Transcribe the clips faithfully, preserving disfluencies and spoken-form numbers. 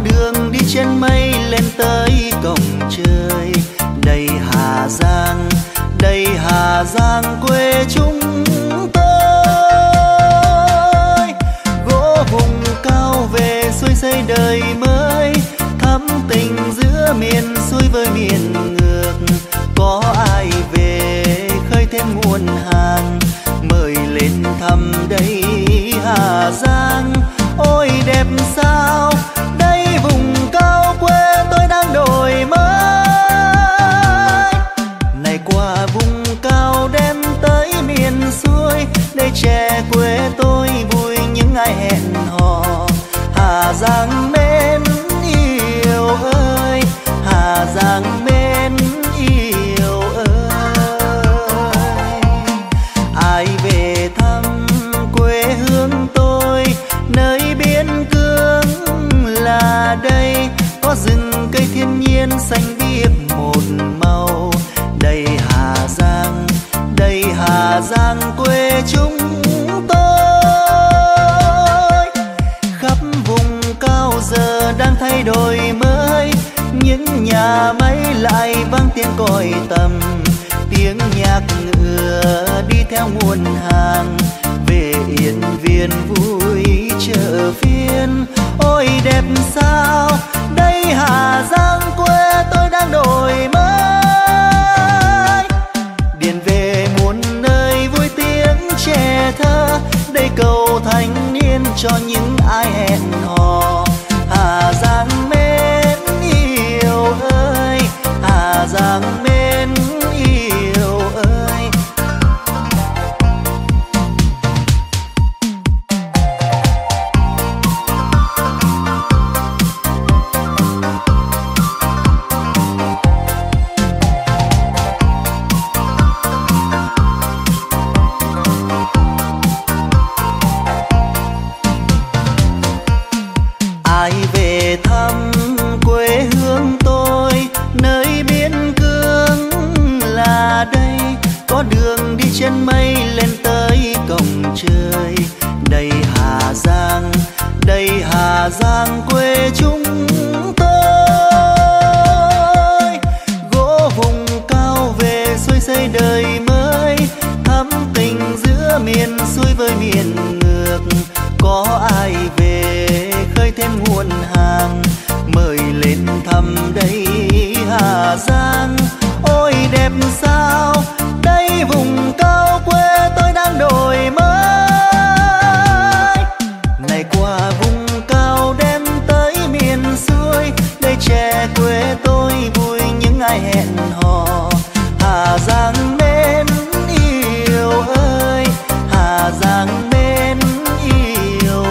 đường đi trên mây lên tới cổng trời. Đây Hà Giang, đây Hà Giang quê chúng tôi. Gỗ vùng cao về xuôi xây đời mới, thắm tình giữa miền xuôi với miền ngược. Có ai về khơi thêm nguồn hàng, mời lên thăm đây Hà Giang. Ôi đẹp sao, đây vùng cao quê tôi đang đổi mới. Này qua vùng cao đem tới miền xuôi, đây trẻ quê tôi vui những ai hẹn hò. Hà Giang mến yêu ơi, Hà Giang mến yêu ơi. Ai về thăm quê hương tôi, nơi biên cương là đây, có rừng cây thiên nhiên xanh biếc một màu. Đây Hà Giang, đây Hà Giang quê chúng tôi. Khắp vùng cao giờ đang thay đổi mới, những nhà máy lại vang tiếng còi tầm. Tiếng nhạc ngựa đi theo nguồn hàng, về Yên Viên vui chợ phiên. Ôi đẹp sao, đây Hà Giang quê tôi đang đổi mới. Điền về muôn nơi vui tiếng trẻ thơ, đây cầu thanh niên cho những ai hẹn hò. Hà Giang mến yêu ơi, Hà Giang mến yêu ơi. Ai về thăm quê hương tôi, nơi biên cương là đây, có đường đi trên mây lên tới cổng trời. Đây Hà Giang, đây Hà Giang quê chúng tôi. Gỗ vùng cao về xuôi xây đời mới, thắm tình giữa miền xuôi với miền ngược. Có ai về khơi thêm nguồn hàng, mời lên thăm đây Hà Giang. Ôi đẹp sao, đây vùng cao quê tôi đang đổi mới. Này qua vùng cao đem tới miền xuôi, đây trẻ quê tôi vui những ai hẹn hò. Hà Giang mến yêu ơi, Hà Giang mến yêu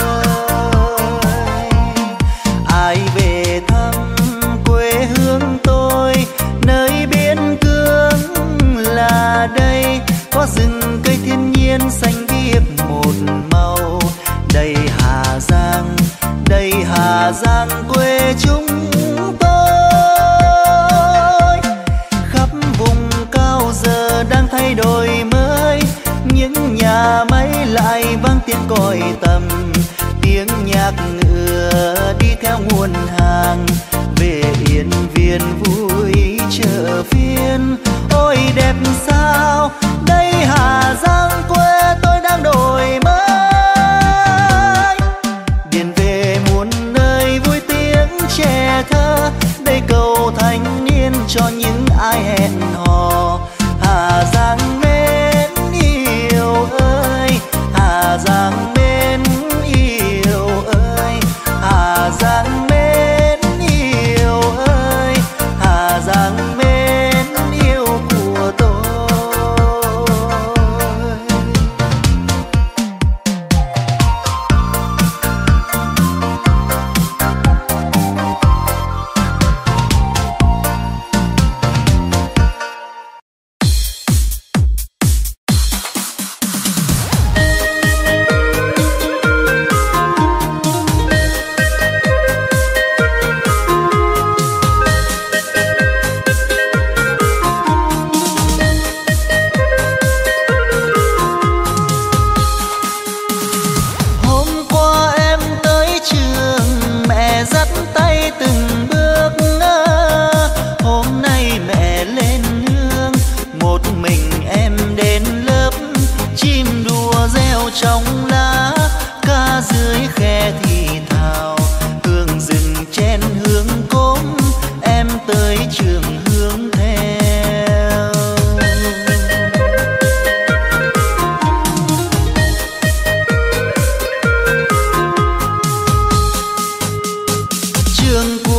ơi. Ai về thăm quê hương tôi, nơi biên cương là đây, có rừng cây thiên nhiên xanh biếc một màu. Đây Hà Giang, đây Hà Giang quê chúng tôi. Khắp vùng cao giờ đang thay đổi mới, những nhà máy lại vang tiếng còi tầm. Tiếng nhạc ngựa đi theo nguồn hàng, về Yên Viên vui chợ phiên. Ôi đẹp sao, đây Hà Giang quê tôi đang đổi mới. Điền về muôn nơi vui tiếng trẻ thơ, đây cầu thanh niên cho những ai hẹn hò. Hà Giang mến yêu ơi, Hà Giang mến yêu ơi, Hà Giang mến yêu ơi, Hà Giang mến yêu của tôi.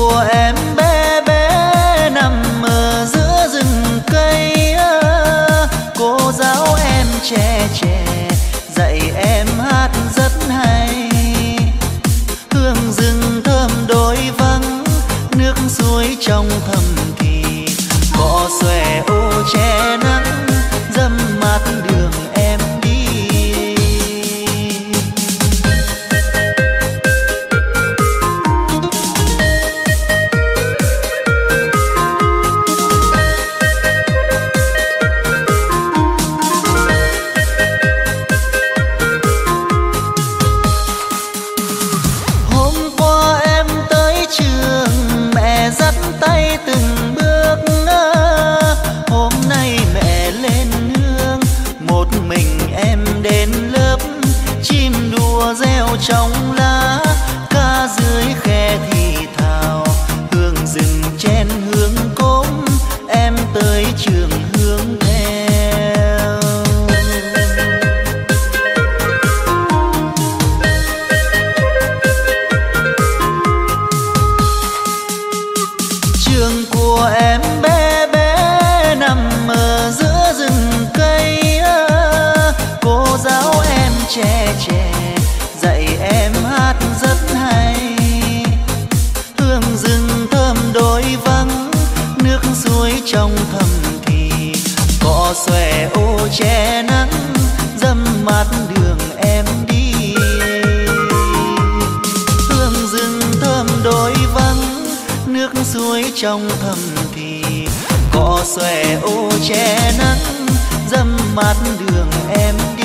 của em bé bé nằm ở giữa rừng cây. Cô giáo em trẻ trẻ dạy em hát rất hay. Hương rừng thơm đôi vắng, nước suối trong thầm thì cỏ xòe ô che nắng dâm mát đường em đi. Hôm qua em tới trường mẹ dắt tay từng bước. Hôm nay mẹ lên nương một mình em đến lớp. Chim đùa reo trong lá, ca dưới khe thì thào. Hương rừng chen hương cốm, em tới trường hướng theo. Trường của em bé bé nằm ở giữa rừng cây. Cô giáo em trẻ trẻ dạy em hát rất hay. Hương rừng thơm đôi vắng, nước suối trong thầm thì cỏ xòe ô che nắng dâm mát đường em đi. Hương rừng thơm đôi vắng, nước suối trong thầm thì cỏ xòe ô che nắng dâm mát đường em đi.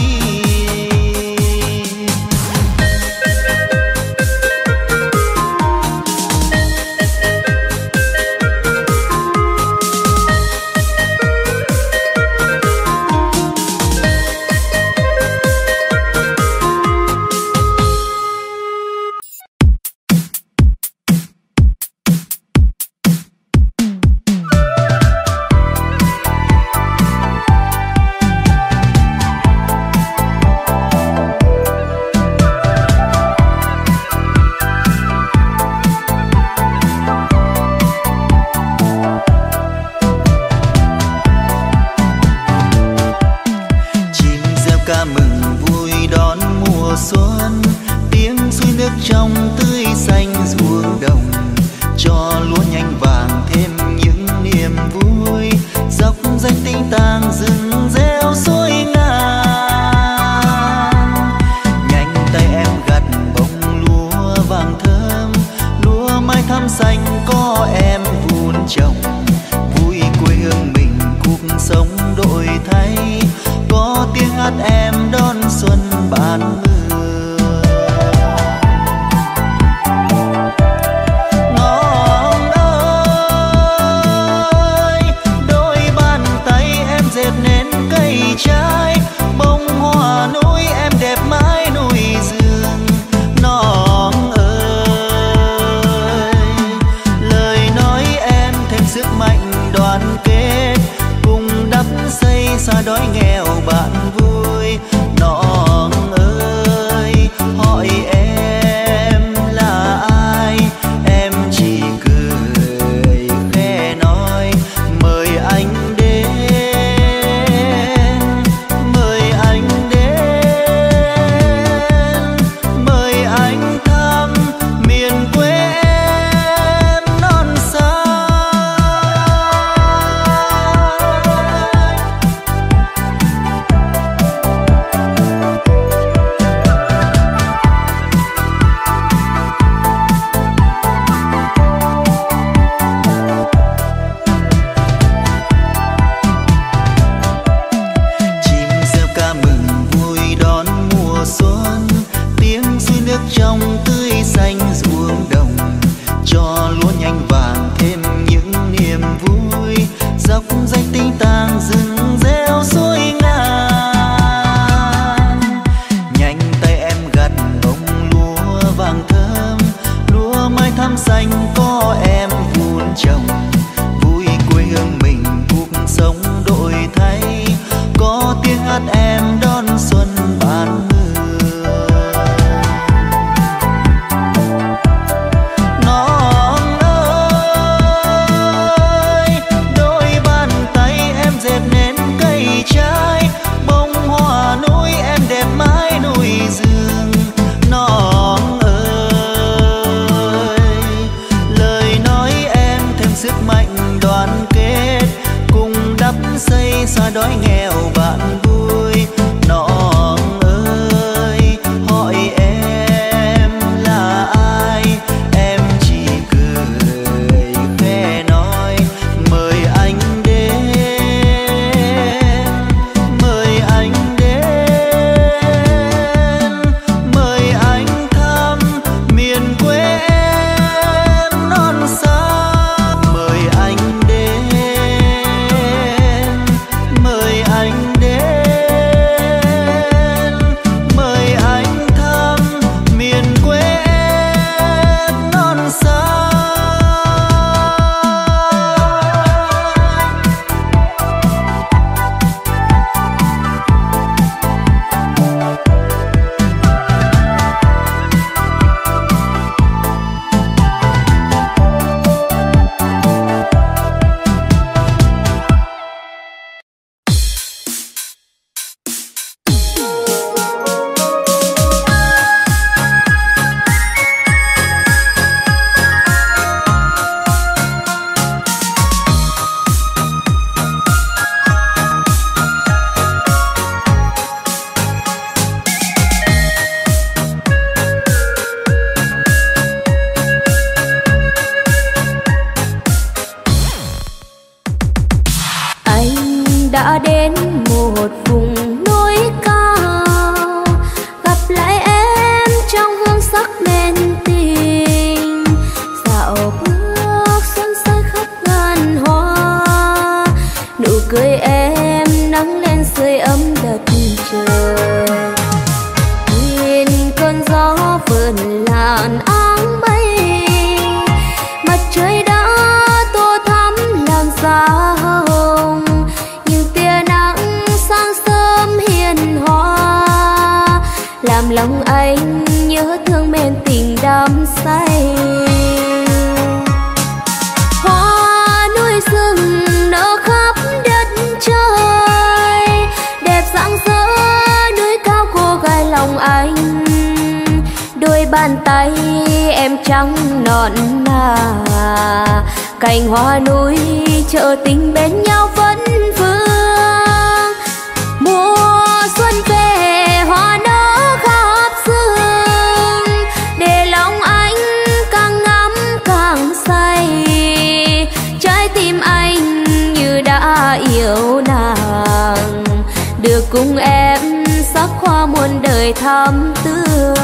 non nà. Cành hoa núi chợ tình bên nhau vẫn vương. Mùa xuân về hoa nở khắp sương, để lòng anh càng ngắm càng say. Trái tim anh như đã yêu nàng, được cùng em sắc hoa muôn đời thắm tươi.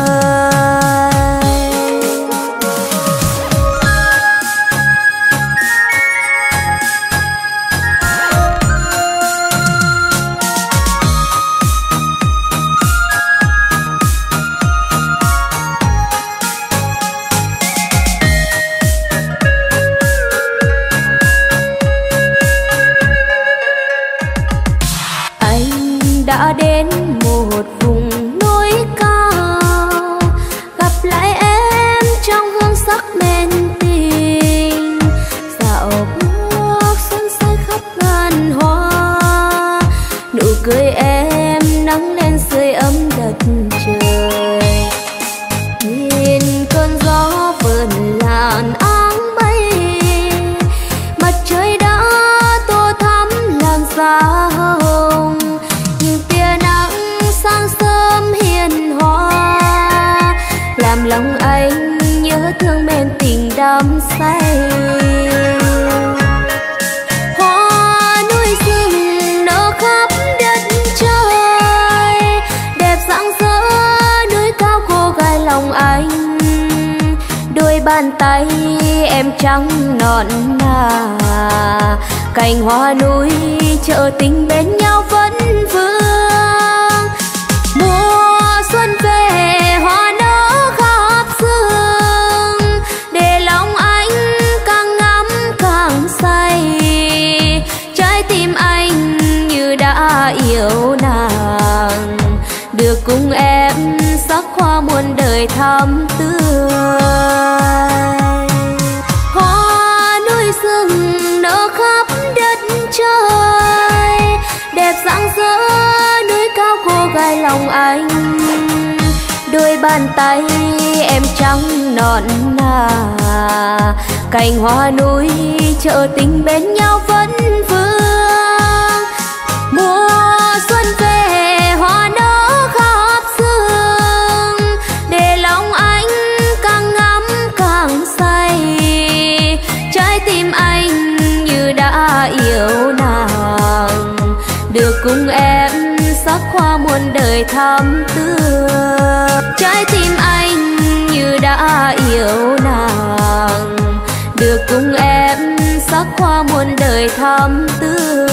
Đã đến một vùng núi cao, gặp lại em trong hương sắc men tình. Dạo bước xuân say khắp ngàn hoa, nụ cười em nắng lên sưởi ấm đất trời. Nhìn cơn gió vườn làn áng bay, mặt trời đã tô thắm làn da hồng. Sáng sớm hiền hoa, làm lòng anh nhớ thương men tình đắm say. Hoa núi rừng nở khắp đất trời, đẹp rạng rỡ núi cao cô gái lòng anh. Đôi bàn tay em trắng nõn nà, cành hoa núi chợ tình bên nhau vẫn vương. Mùa xuân về hoa nở khắp sương, để lòng anh càng ngắm càng say. Trái tim anh như đã yêu nàng, được cùng em sắc hoa muôn đời thắm tươi. Hoa núi rừng nở khắp đất trời, đẹp rạng rỡ núi cao cô gái lòng anh. Đôi bàn tay em trắng nõn nà, cành hoa núi chợ tình bên nhau vẫn vương. Mùa xuân về hoa nở khắp sương, để lòng anh càng ngắm càng say. Trái tim anh như đã yêu nàng, được cùng em sắc hoa muôn đời thắm tươi. Trái tim anh như đã yêu nàng, được cùng em sắc hoa muôn đời thắm tươi.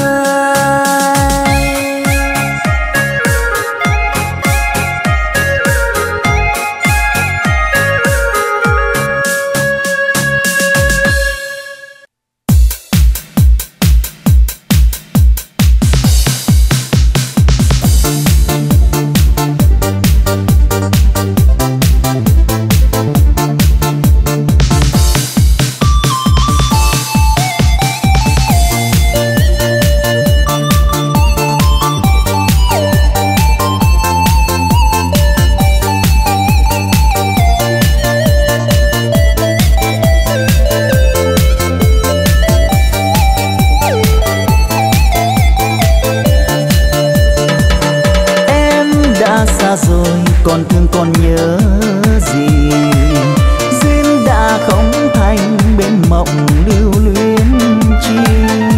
Rồi còn thương còn nhớ gì, duyên đã không thành bên mộng lưu luyến chi.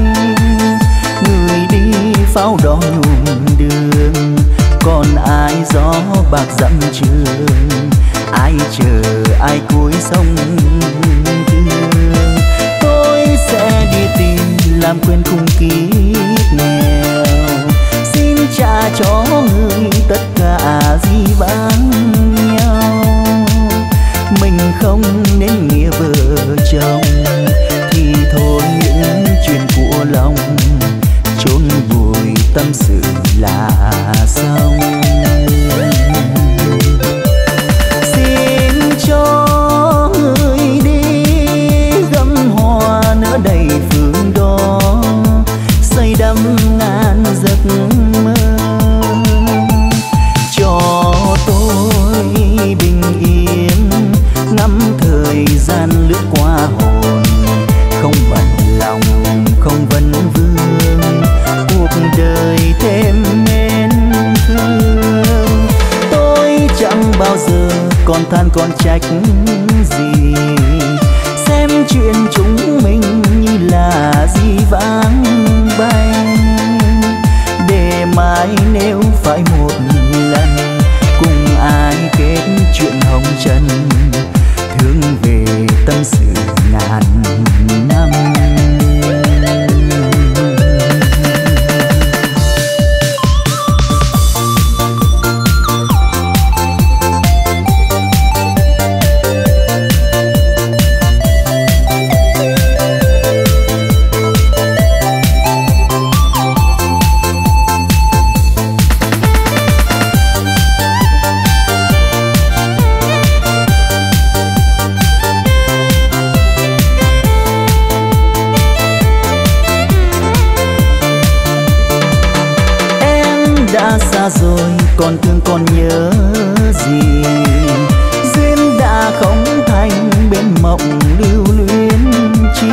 Người đi pháo đỏ nhuộm đường, còn ai gió bạc dặm trường. Ai chờ ai cuối sông thương, tôi sẽ đi tìm làm quên khung kiếp nghèo. Xin trả cho người tất cả gì bằng nhau. Mình không nên nghĩa vợ chồng, thì thôi những chuyện của lòng chôn vùi tâm sự là xong. Xin cho người đi gấm hoa nở đầy phương đó, say đắm ngàn giấc mơ. Cho tôi bình yên ngắm thời gian lướt than còn trách gì. Xem chuyện chúng mình như là dĩ vãng bay, để mai nếu phải một lần cùng ai kết chuyện hồng trần, thương về tâm sự ngàn năm. Xa rồi còn thương còn nhớ gì, duyên đã không thành bên mộng lưu luyến chi.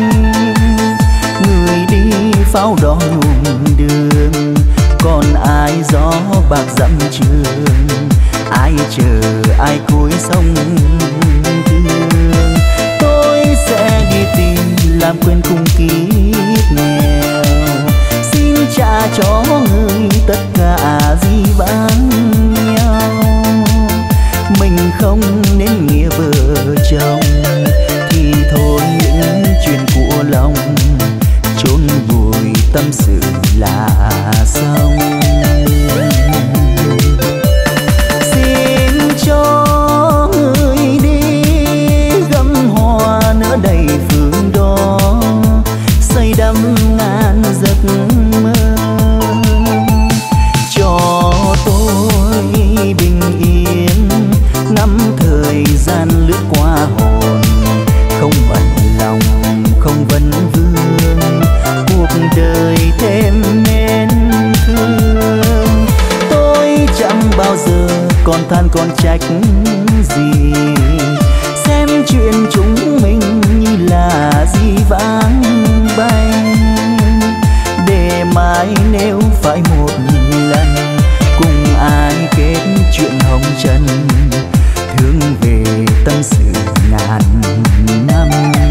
Người đi pháo đỏ nhuộm đường, còn ai gió bạc dặm trường, ai chờ ai cuối sông thương. Tôi sẽ đi tìm làm quên khung kiếp nghèo, xin trả cho người tất cả dĩ vãng nhau. Mình không nên nghĩa vợ chồng, thì thôi những chuyện của lòng chôn vùi tâm sự là xong. Xin cho người đi gấm hoa nở đầy phương đó, say đắm ngàn giấc mơ. Cho tôi bình yên năm thời gian lướt qua hồn, không bận lòng không vấn vương, cuộc đời thêm nên thương. Tôi chẳng bao giờ còn than còn trách gì, xem chuyện chúng mình như là dĩ vãng bay, để mai nếu phải một lần cùng ai kết chuyện hồng trần, thương về tâm sự ngàn năm.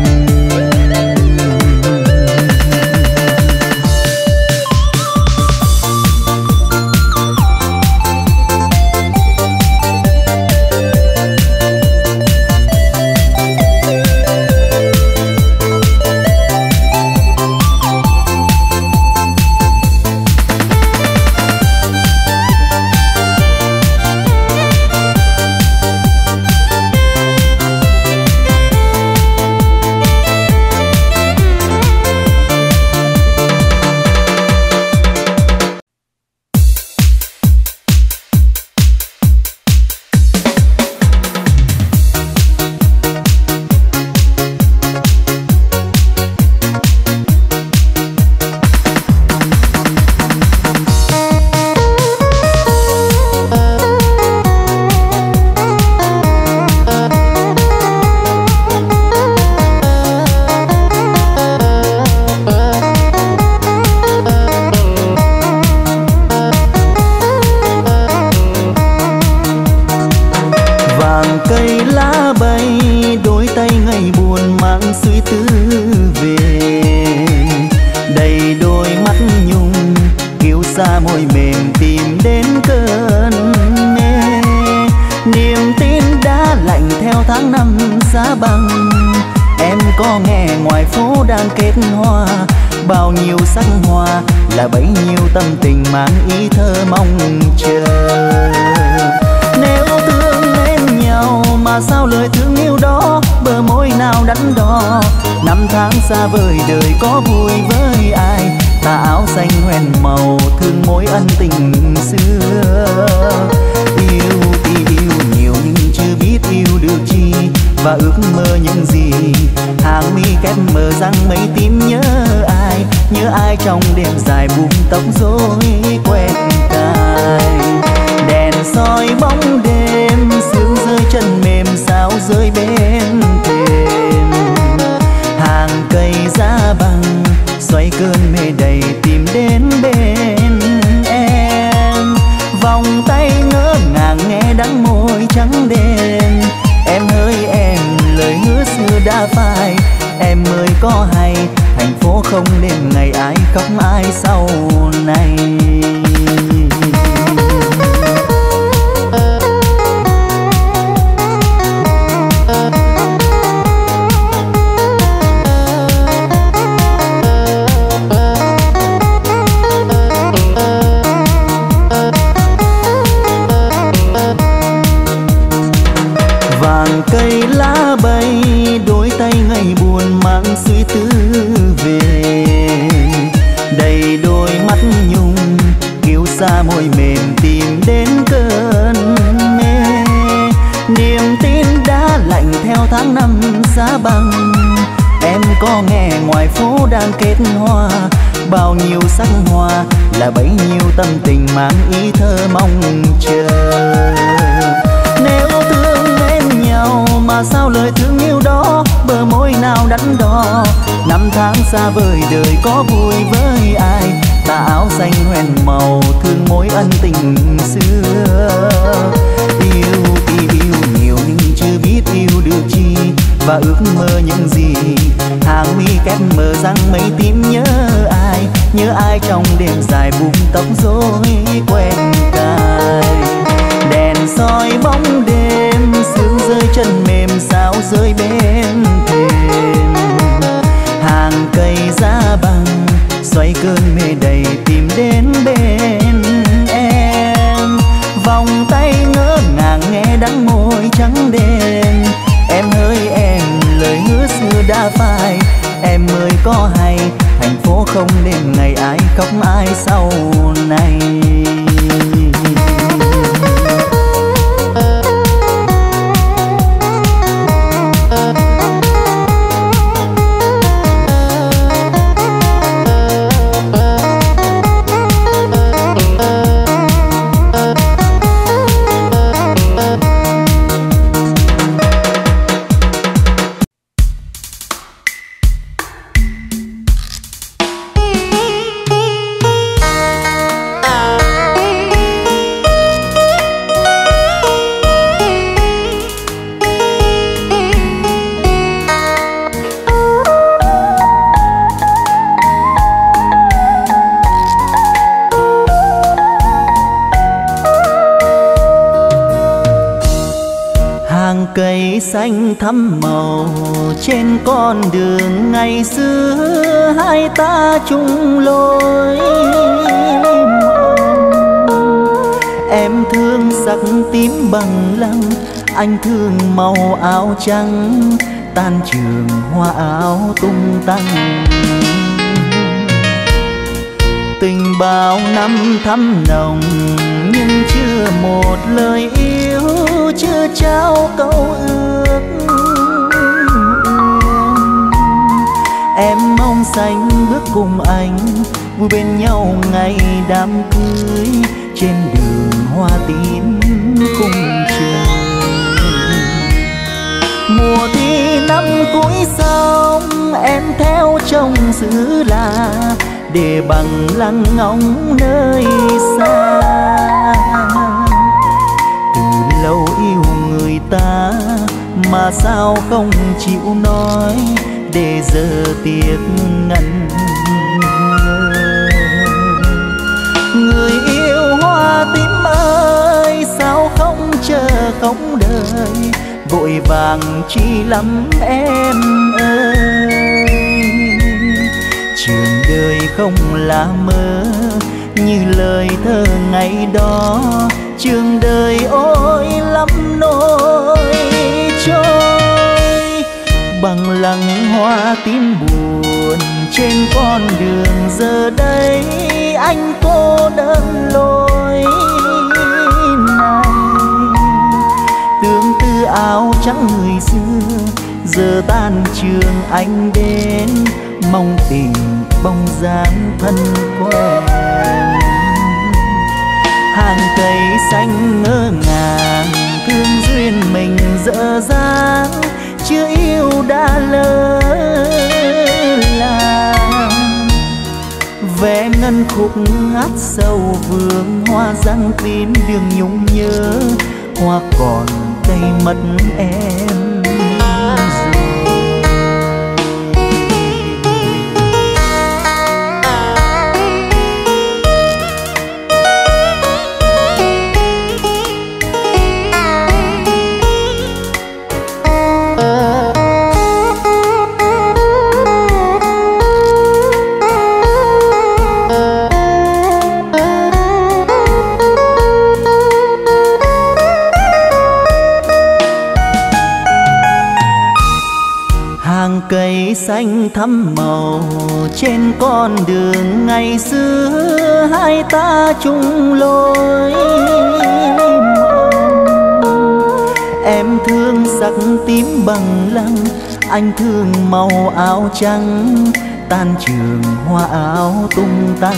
Xa vời đời có vui với ai, tà áo xanh hoen màu thương mối ân tình xưa. Yêu thì yêu nhiều nhưng chưa biết yêu được chi, và ước mơ những gì. Hàng mi kép mờ răng mấy tím nhớ ai, nhớ ai trong đêm dài buông tóc rối quen cài. Đèn soi bóng đêm, sương rơi chân mềm sao rơi bên thềm. Hàng cây giá băng xoay cơn mê đầy tìm đến bên em. Vòng tay ngỡ ngàng nghe đắng môi trắng đêm, vai. Em ơi có hay thành phố không đêm ngày ai khóc ai sau này. Vàng cây lá bay đôi tay ngày buồn mang suy tư về, đầy đôi mắt nhung kiêu xa môi mềm tìm đến cơn mê. Niềm tin đã lạnh theo tháng năm giá băng. Em có nghe ngoài phố đang kết hoa, bao nhiêu sắc hoa là bấy nhiêu tâm tình mang ý thơ mong chờ. Nếu thương mến nhau mà sao lời thương yêu đó bờ môi nào đắn đo. Năm tháng xa vời đời có vui với ai, tà áo xanh hoen màu thương mối ân tình xưa. Yêu thì yêu nhiều nhưng chưa biết yêu được chi, và ước mơ những gì. Hàng mi kép mờ răng mấy tím nhớ ai, nhớ ai trong đêm dài buông tóc rối quen cài. Đèn soi bóng đêm sương rơi chân mềm sao rơi bên thềm. Hàng cây giá băng xoay cơn mê đầy tìm đến bên em. Vòng tay ngỡ ngàng nghe đắng môi trắng đêm. Em ơi em lời hứa xưa đã phai. Em ơi có hay thành phố không đêm ngày ai khóc ai sau này. Cây xanh thắm màu trên con đường ngày xưa hai ta chung lối. Em thương sắc tím bằng lăng, anh thương màu áo trắng, tan trường hoa áo tung tăng. Tình bao năm thắm nồng nhưng chưa một lời yêu, chưa trao câu ước. Em mong xanh bước cùng anh vui bên nhau ngày đám cưới, trên đường hoa tím cùng trời. Mùa thi năm cuối xong em theo chồng xứ là để bằng lăng ngóng nơi xa. Từ lâu yêu người ta mà sao không chịu nói, để giờ tiếc ngần ngơ. Người yêu hoa tím ơi sao không chờ không đợi, vội vàng chi lắm em ơi. Trường đời không là mơ như lời thơ ngày đó, trường đời ôi lắm nỗi trôi. Bằng lăng hoa tím buồn trên con đường giờ đây anh cô đơn lối này. Tương tư áo trắng người xưa giờ tan trường anh đến, mong tình bóng dáng thân quen. Hàng cây xanh ngỡ ngàng thương duyên mình dở dang, chưa yêu đã lỡ làng. Vẽ ngân khúc hát sâu vương hoa răng tím đường nhung nhớ, hoa còn cây mất em rồi. Hàng cây xanh thắm màu trên con đường ngày xưa hai ta chung lối. Em thương sắc tím bằng lăng, anh thương màu áo trắng, tan trường hoa áo tung tăng.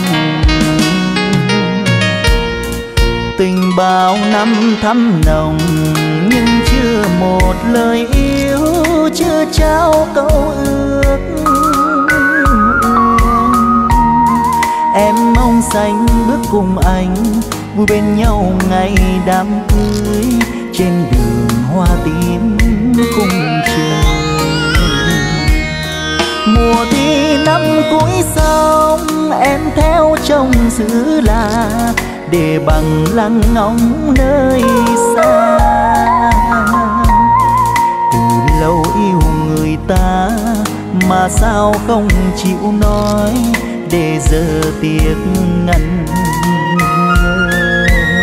Tình bao năm thắm nồng nhưng chưa một lời yêu, chưa trao câu ước. Em mong xanh bước cùng anh, vui bên nhau ngày đám cưới, trên đường hoa tím cùng trường. Mùa thi năm cuối xong em theo chồng xứ lạ, để bằng lăng ngóng nơi xa. Từ lâu yêu người ta mà sao không chịu nói, để giờ tiếc ngần ngơ.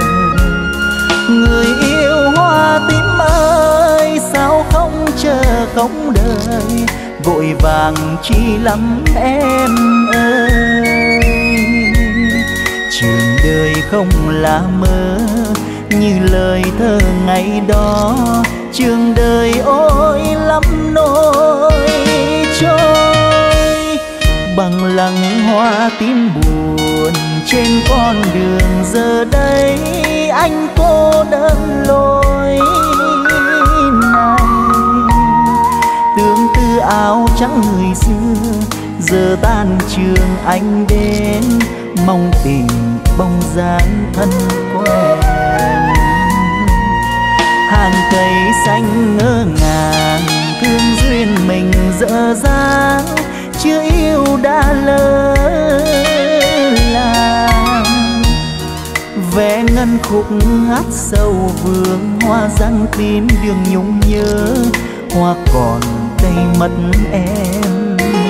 Người yêu hoa tím ơi, sao không chờ không đợi, vội vàng chi lắm em ơi. Trường đời không là mơ như lời thơ ngày đó, trường đời ôi lắm nỗi trôi. Bằng lăng hoa tím buồn trên con đường giờ đây, anh cô đơn lối này. Tương tư áo trắng người xưa giờ tan trường anh đến, mong tìm bóng dáng thân quen. Hàng cây xanh ngỡ ngàng thương duyên mình dở dang, chưa yêu đã lỡ làng. Vẽ ngân khúc hát sâu vương, hoa răng tím đường nhung nhớ, hoa còn đây mất em.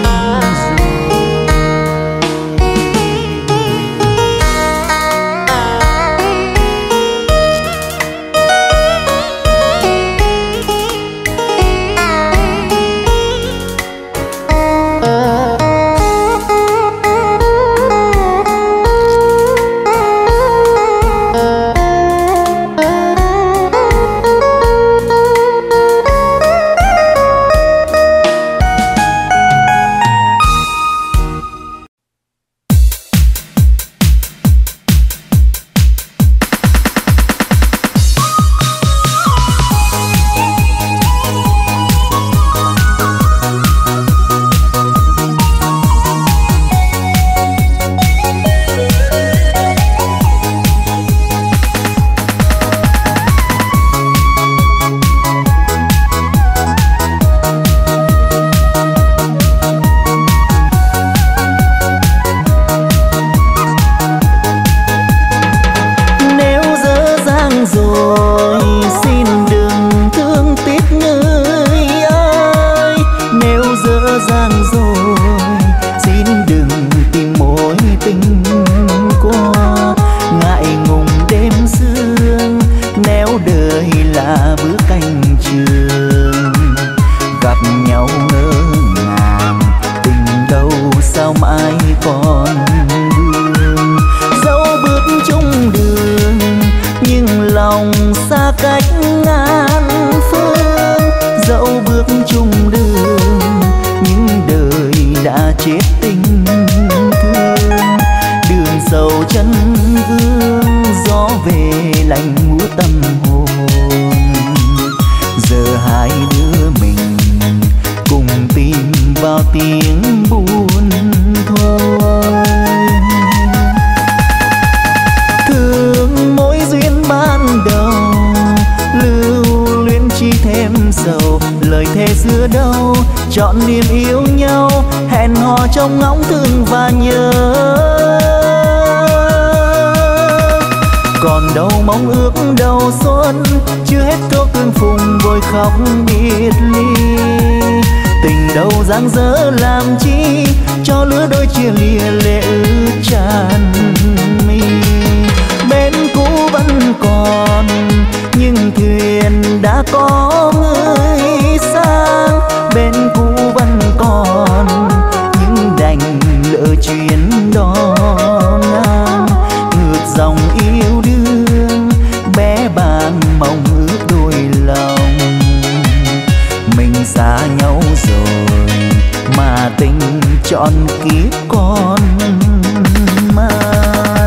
Chọn niềm yêu nhau, hẹn hò trong ngóng thương và nhớ. Còn đâu mong ước đầu xuân, chưa hết câu tương phùng vội khóc biệt ly. Tình đâu dang dở làm chi, cho lứa đôi chia lìa lệ ướt tràn mi. Bên cũ vẫn còn, nhưng thuyền đã có người sang. Bên cũ vẫn trọn kiếp con mang.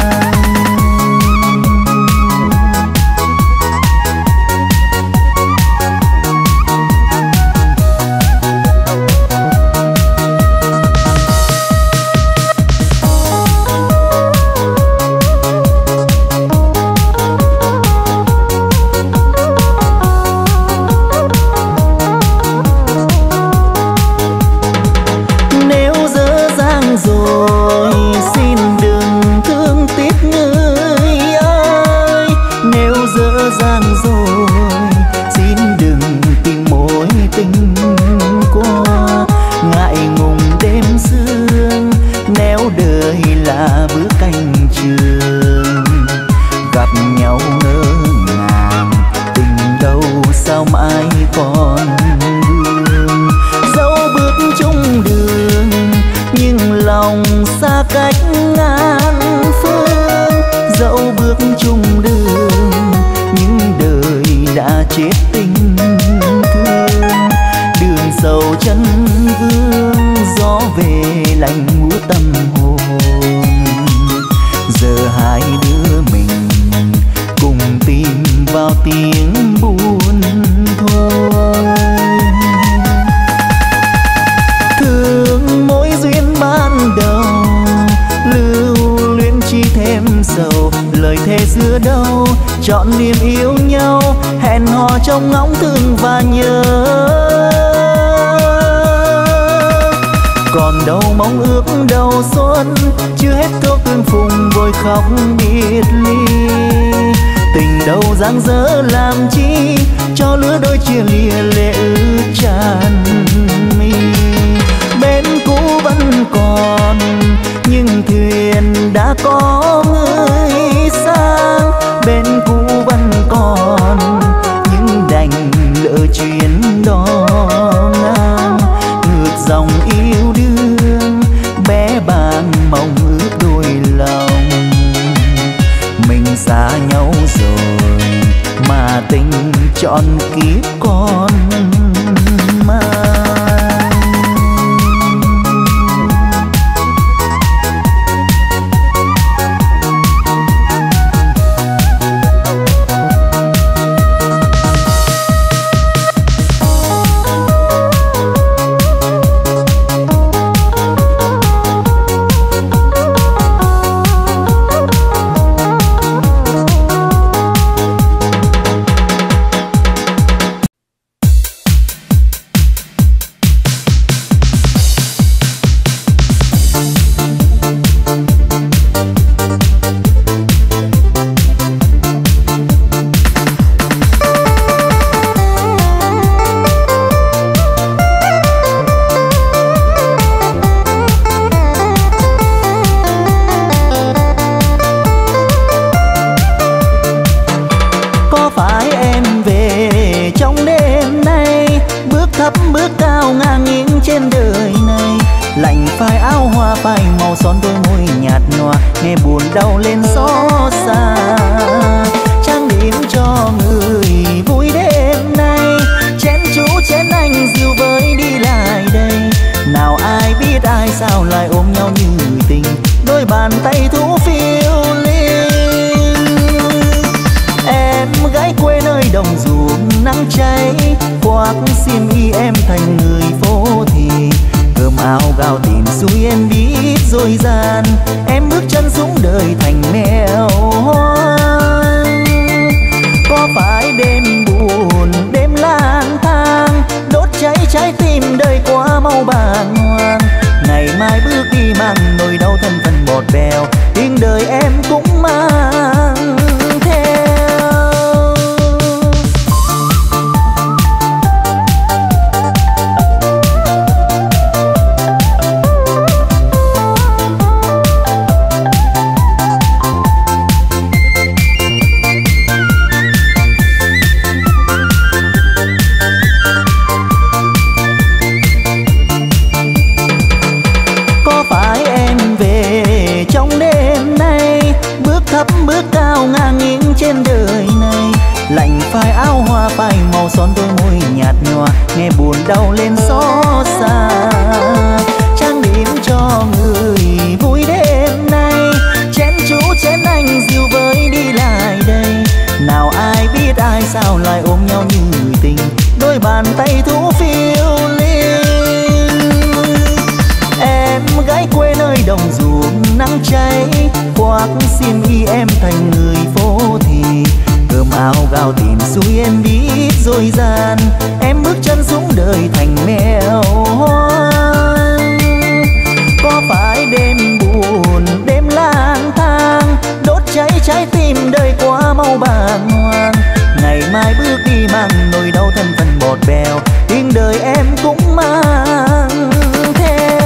Chọn niềm yêu nhau, hẹn hò trong ngóng thương và nhớ. Còn đâu mong ước đầu xuân, chưa hết thuốc tương phùng vội khóc biệt ly. Tình đâu dang dở làm chi, cho lứa đôi chia lìa lệ ướt tràn mi. Bên cũ vẫn còn, nhưng thuyền đã có người sang. Bên cũ vẫn còn, nhưng đành lỡ chuyến đó ngang. Ngược dòng yêu đương, bé bàng mong ước đôi lòng. Mình xa nhau rồi, mà tình trọn kiếp con mang. sao lại ôm nhau như người tình, đôi bàn tay thú phiêu linh. Em gái quê nơi đồng ruộng nắng cháy, khoác xiêm y em thành người phố thì cơm áo gạo tiền xui em biết dối gian, em bước chân xuống đời thành mèo hoang. Có phải đêm buồn đêm lang thang đốt cháy trái tim đời quá mau bàng hoàng, ngày mai bước đi mang nỗi đau thân phận bọt bèo, tiếng đời em cũng mang theo.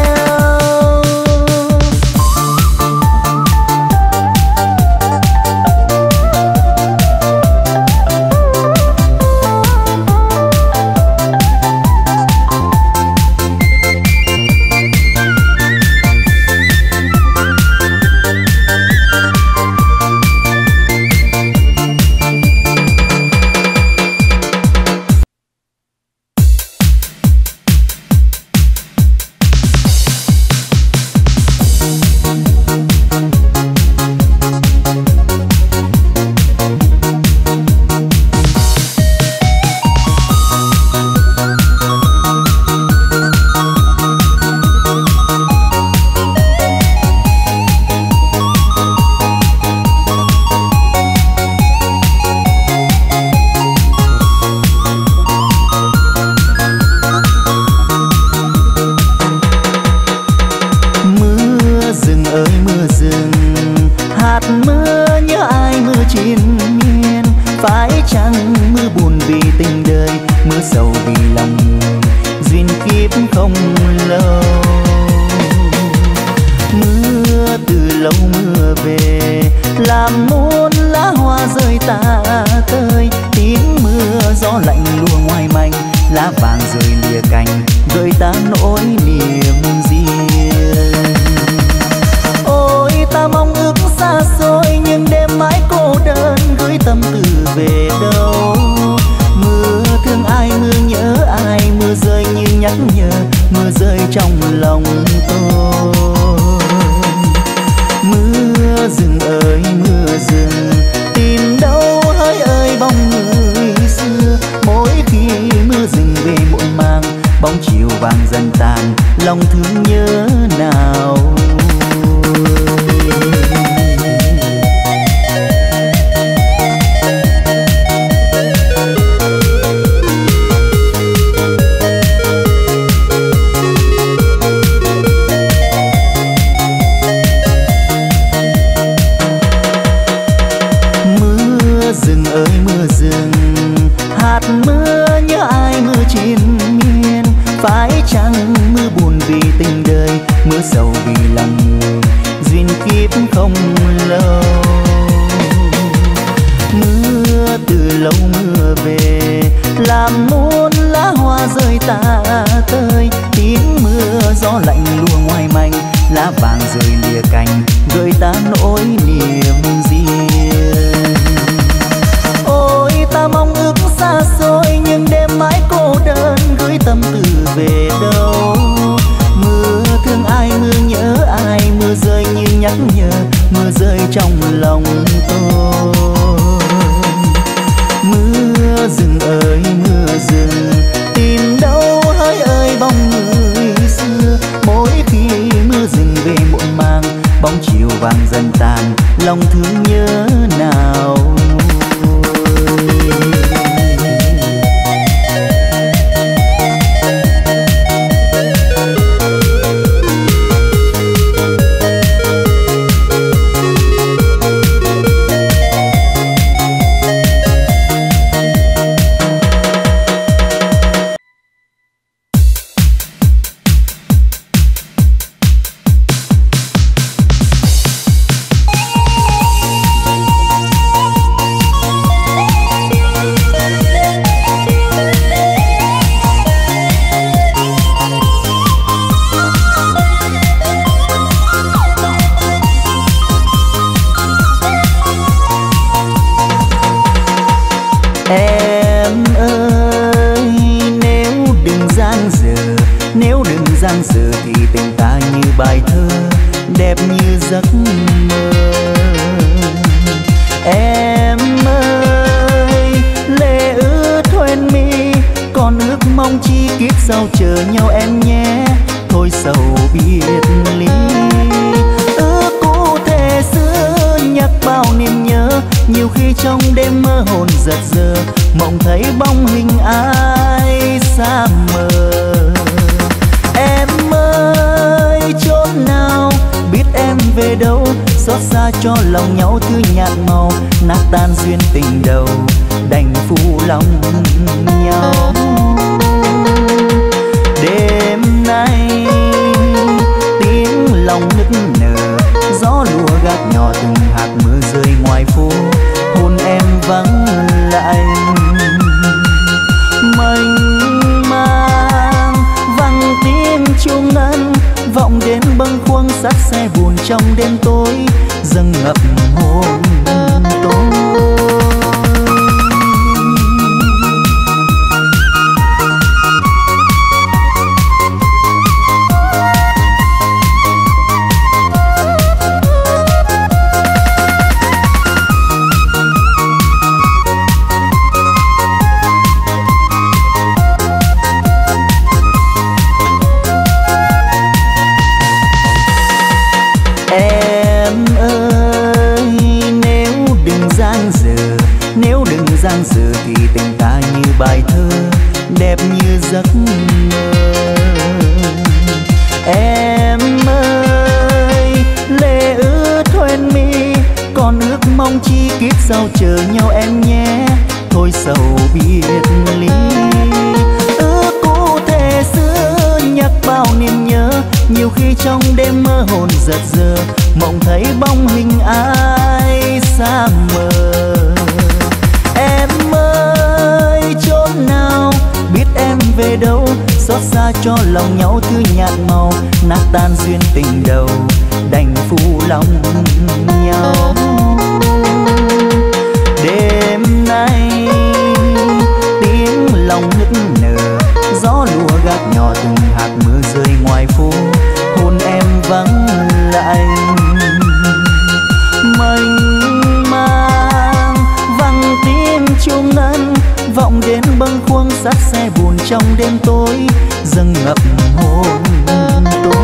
giang dở thì tình ta như bài thơ đẹp như giấc mơ. Em ơi lệ mong chi kiếp sau chờ nhau em nhé, thôi sầu biệt ly. Ước cũ thề xưa nhắc bao niềm nhớ, nhiều khi trong đêm mơ hồn giật giờ, mộng thấy bóng hình ai xa mờ. Em ơi chốn nào biết em về đâu, xót xa cho lòng nhau thứ nhạt màu, nát tan duyên tình đầu đành phụ lòng nhau. Đêm nay tiếng lòng nức nở, gió lùa gác nhỏ từng hạt mưa rơi ngoài phố, hôn em vắng lạnh. Mênh mang vang tiếng chuông ngân, vọng đến bâng khuâng sát xe buồn trong đêm tối, dâng ngập hồn tôi. Giang giờ thì tình ta như bài thơ đẹp như giấc mơ. Em ơi lệ ướt hoen mi, còn ước mong chi kiếp sau chờ nhau em nhé, thôi sầu biệt ly. Ước cũ thề xưa nhắc bao niềm nhớ, nhiều khi trong đêm mơ hồn giật giờ, mộng thấy bóng hình ai xa mờ. Em ơi chốn nào biết em về đâu, xót xa cho lòng nhau thứ nhạt màu, nát tan duyên tình đầu đành phụ lòng nhau. Đêm nay tiếng lòng nức nở, gió lùa gác nhỏ từng hạt mưa rơi ngoài phố, hôn em vắng lạnh. Mênh mang vang tiếng chuông ngân, vọng đến bâng khuâng sát xe buồn trong đêm tối, dâng ngập hồn tôi.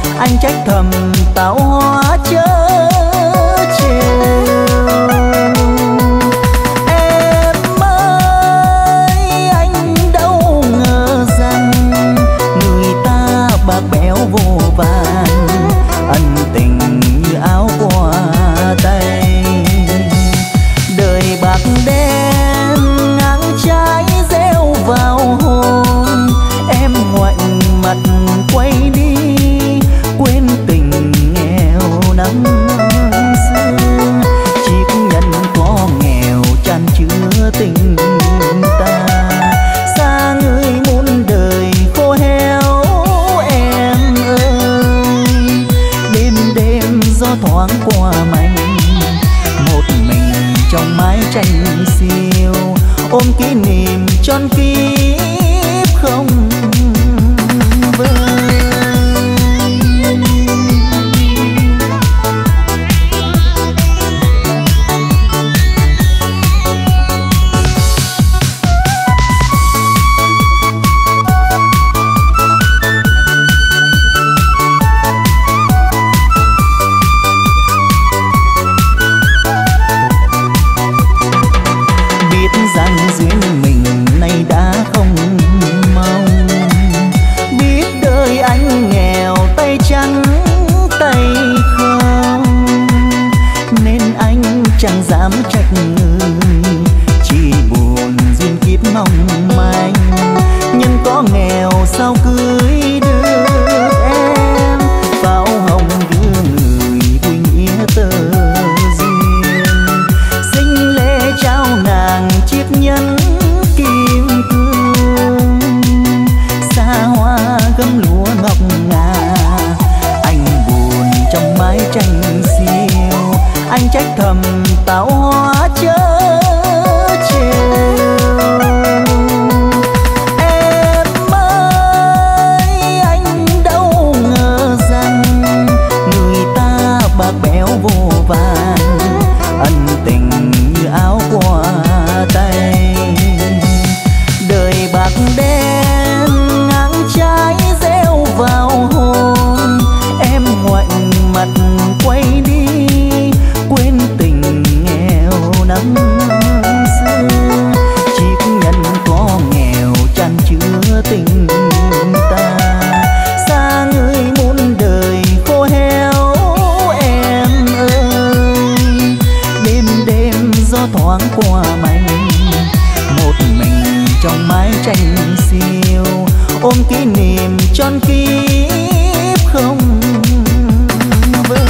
tao hóa chớ trêu. trong mái tranh xiêu, ôm kỷ niệm tròn kiếp không vơi. Chẳng dám trách người, chỉ buồn duyên kiếp mong manh. Nhưng có nghèo sao cưới được em, pháo hồng đưa người vui nghĩa tơ duyên. Sinh lễ trao nàng chiếc nhẫn kim cương, xa hoa gấm lúa ngọc ngà. Anh buồn trong mái tranh xiêu, anh trách thầm tạo hóa chớ trêu. Em ơi anh đâu ngờ rằng người ta bạc bẽo vô vàn, ân tình như áo qua tay. Đời bạc đen ngang trái gieo vào hồn, em ngoảnh mặt quay đi quên tình nghèo năm xưa. Chiếc nhẫn có nghèo chan chứa tình ta, xa người muôn đời khô héo em ơi. Đêm đêm gió thoáng qua mây, một mình trong mái tranh xiêu, ôm kỷ niệm tròn kiếp không vơi.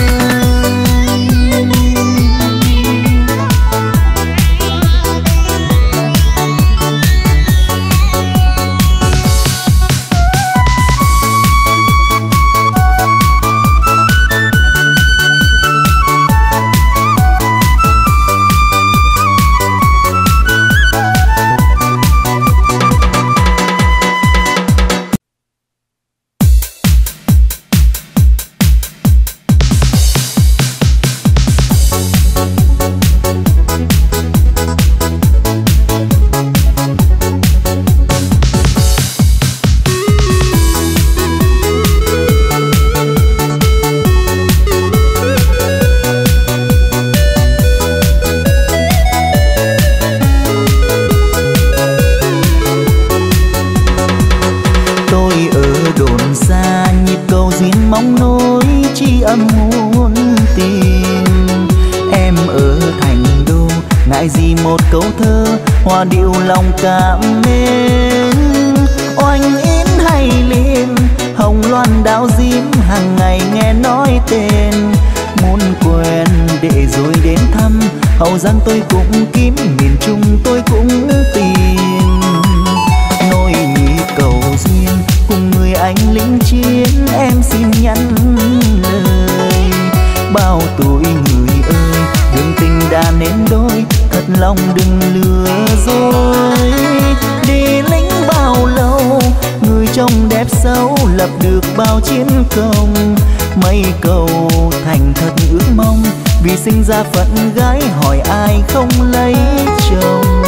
Hoa điệu lòng cảm mến, oanh yến hay liền hồng loan đào diễm, hàng ngày nghe nói tên. Muốn quen để rồi đến thăm, Hậu Giang tôi cũng kiếm, miền Trung tôi cũng tìm. Nỗi nhị cầu duyên cùng người anh lính chiến, em xin nhắn lời. Bao tuổi người ơi, đường tình đã nên đôi, thật lòng đừng lừa dối. Đi lính bao lâu, người trông đẹp xấu, lập được bao chiến công. Mấy câu thành thật ước mong, vì sinh ra phận gái hỏi ai không lấy chồng.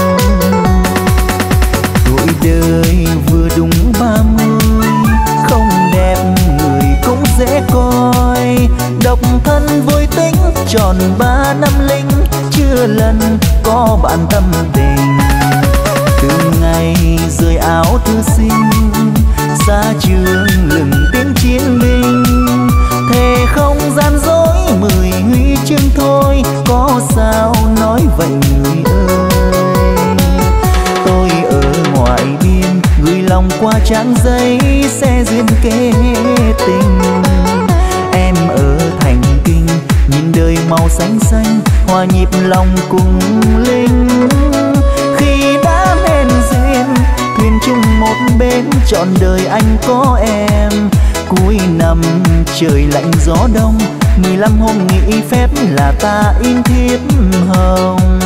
Tuổi đời vừa đúng ba mươi, không đẹp người cũng dễ coi. Độc thân vui tính tròn ba năm linh, chưa lần có bạn tâm tình. Từ ngày rời áo thư sinh, xa trường lừng tiếng chiến binh. Thề không gian dối mười huy chương thôi, có sao nói vậy người ơi. Tôi ở ngoài biên gửi lòng qua trang giấy, sẽ duyên kế tình. Em ở thành kinh nhìn đời màu xanh xanh, hòa nhịp lòng cùng linh. Khi đã nên duyên thuyền chung một bên, trọn đời anh có em. Cuối năm trời lạnh gió đông, mười lăm hôm nghỉ phép là ta in thiếp hồng.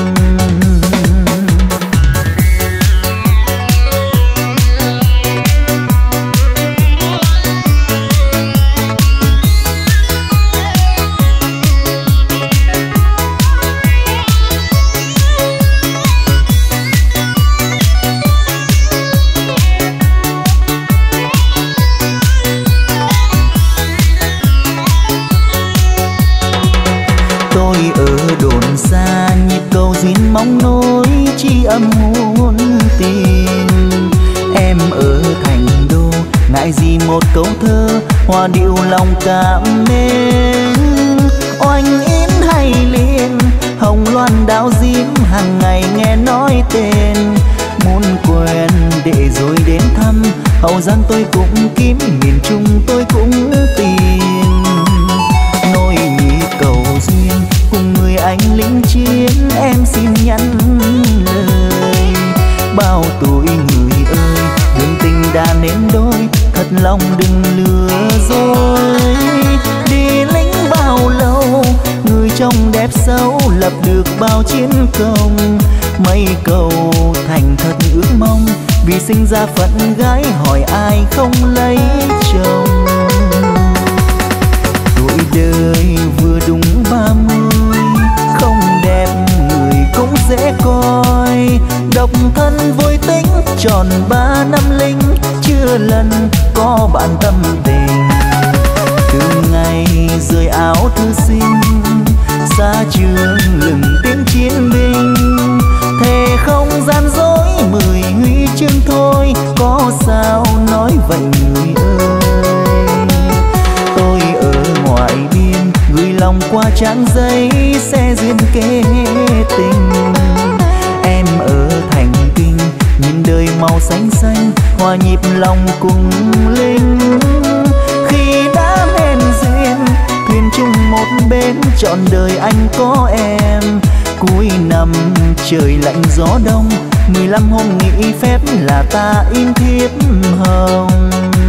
mong nối chi âm hôn tình. Em ở thành đô ngại gì một câu thơ hoa điệu lòng cảm mến. Oanh yến hay liền hồng loan đào diễm hàng ngày nghe nói tên. Muốn quen để rồi đến thăm Hậu Giang tôi cũng kiếm, miền Trung tôi cũng tìm. Nỗi nhị cầu duyên cùng người anh lính chiến em xin nhắn lời. Bao tuổi người ơi đường tình đã nên đôi, thật lòng đừng lừa dối. Đi lính bao lâu người trong đẹp xấu lập được bao chiến công. Mấy câu thành thật ước mong vì sinh ra phận gái hỏi ai không lấy chồng. Tuổi đời vừa đúng ba mươi, không đẹp người cũng dễ coi. Độc thân vui tính tròn ba năm linh, chưa lần có bạn tâm tình. Từ ngày rời áo thư sinh xa trường lừng tiếng chiến binh, thề không gian dối mười huy chương thôi, có sao nói vậy người ơi. Tôi ở ngoài biên gửi lòng qua trang giấy sẽ duyên kế tình. Em ở thành kinh nhìn đời màu xanh xanh hòa nhịp lòng cùng linh. Khi đã nên duyên thuyền chung một bên trọn đời anh có em. Cuối năm trời lạnh gió đông, mười lăm hôm nghỉ phép là ta in thiếp hồng.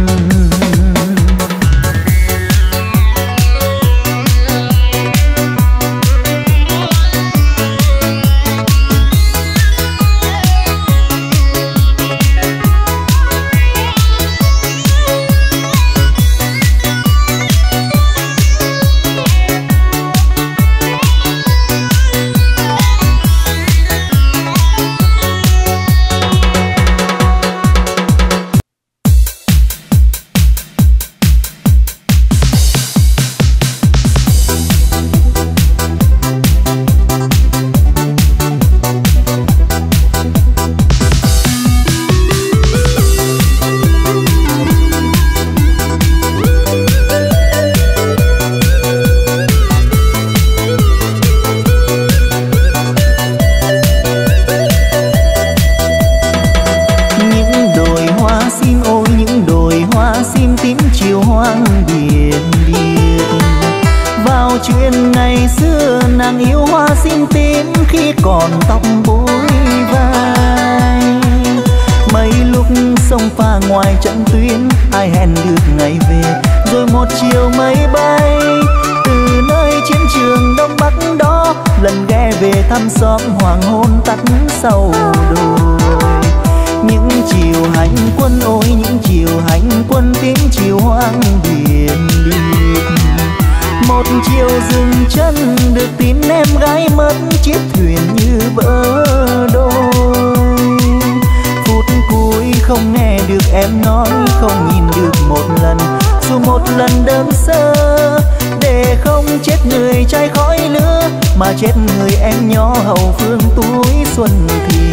Chết người em nhỏ hậu phương túi xuân thì.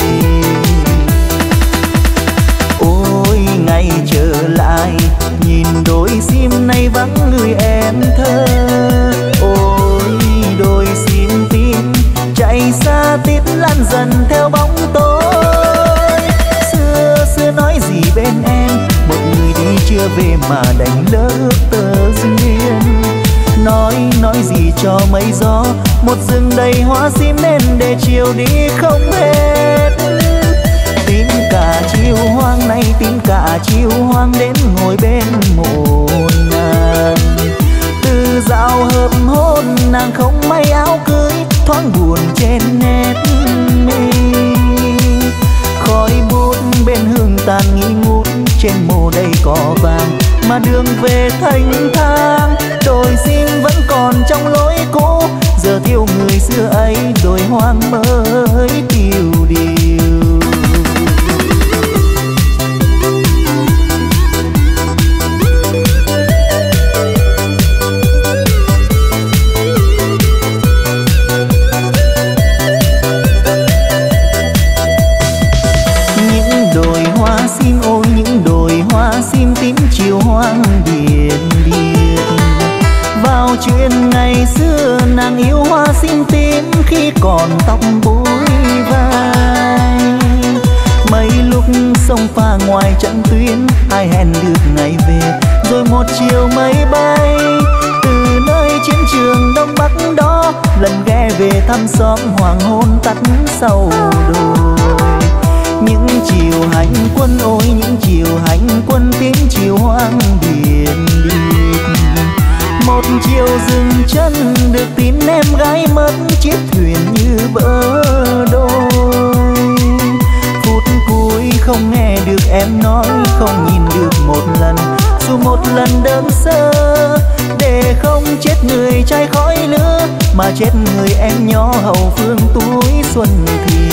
Ôi ngày trở lại nhìn đôi sim nay vắng người em thơ. Ôi đôi sim tin chạy xa tít lan dần theo bóng tối. Xưa xưa nói gì bên em, một người đi chưa về mà đành lỡ ước tơ duyên. Nói nói gì cho mây gió, một rừng đầy hoa sim nên để chiều đi không hết. Tìm cả chiều hoang nay tìm cả chiều hoang đến ngồi bên mộ nàng. Từ dạo hợp hôn nàng không may áo cưới, thoáng buồn trên nét mi. Khói bút bên hương tàn nghi ngút, trên mồ đầy cỏ vàng mà đường về thanh thang. Đồi sim vẫn còn trong lối cũ, giờ thiếu người xưa ấy đồi hoang mới tiêu điều. thăm xóm hoàng hôn tắt sau đồi. Những chiều hành quân ôi những chiều hành quân tiếng chiều hoang biển biệt. Một chiều dừng chân được tin em gái mất chiếc thuyền như vỡ đôi. Phút cuối không nghe được em nói, không nhìn được một lần dù một lần đơn sơ, để không chết người trai khói lửa mà chết người em nhỏ hậu phương túi xuân thì.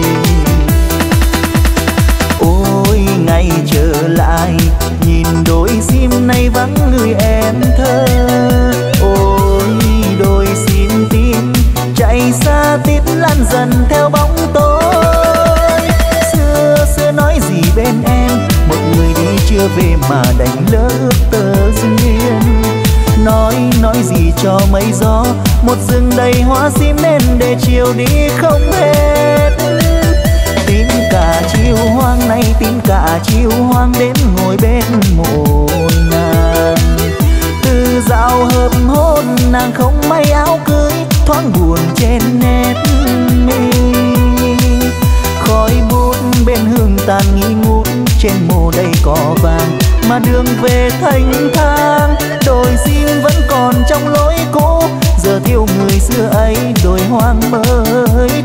Ôi ngày trở lại nhìn đôi sim nay vắng người em thơ. Ôi đôi sim tim chạy xa tít lan dần theo bóng tối. Xưa xưa nói gì bên em, một người đi chưa về mà đành lỡ ước tơ duyên. Nói nói gì cho mây gió, một rừng đầy hoa sim nên để chiều đi không hết. Tìm cả chiều hoang nay tìm cả chiều hoang đến ngồi bên mộ nàng. Từ dạo hợp hôn nàng không may áo cưới, thoáng buồn trên nét mi. Khói bút bên hương tàn nghi ngút, trên mồ đầy cỏ vàng mà đường về thanh thang. Đồi sim vẫn còn trong lối cũ, giờ thiếu người xưa ấy đồi hoang mới